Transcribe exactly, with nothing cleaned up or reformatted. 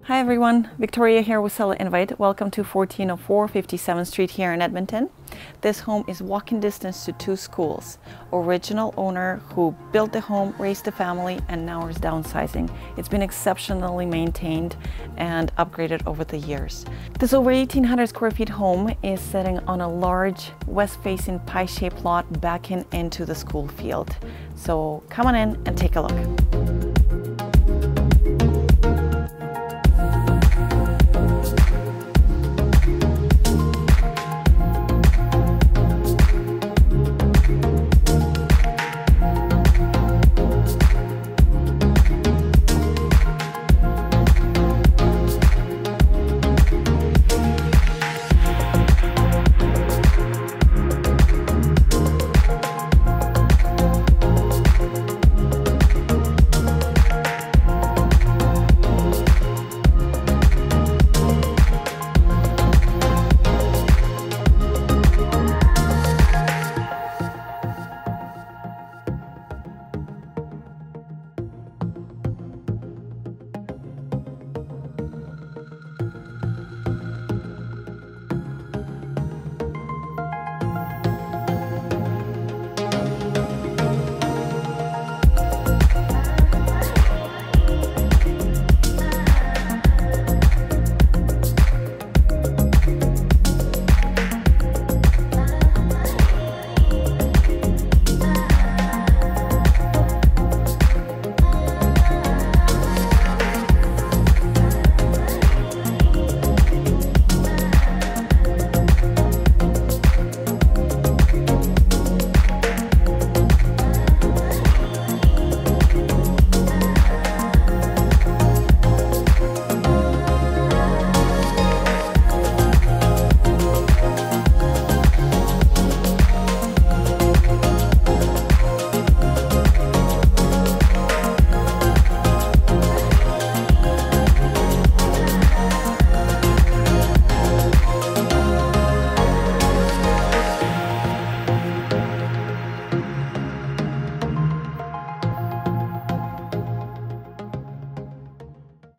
Hi everyone, Victoria here with Seller Invite. Welcome to fourteen oh four fifty-seventh Street here in Edmonton. This home is walking distance to two schools. Original owner who built the home, raised the family, and now is downsizing. It's been exceptionally maintained and upgraded over the years. This over eighteen hundred square feet home is sitting on a large west-facing pie-shaped lot backing into the school field. So come on in and take a look.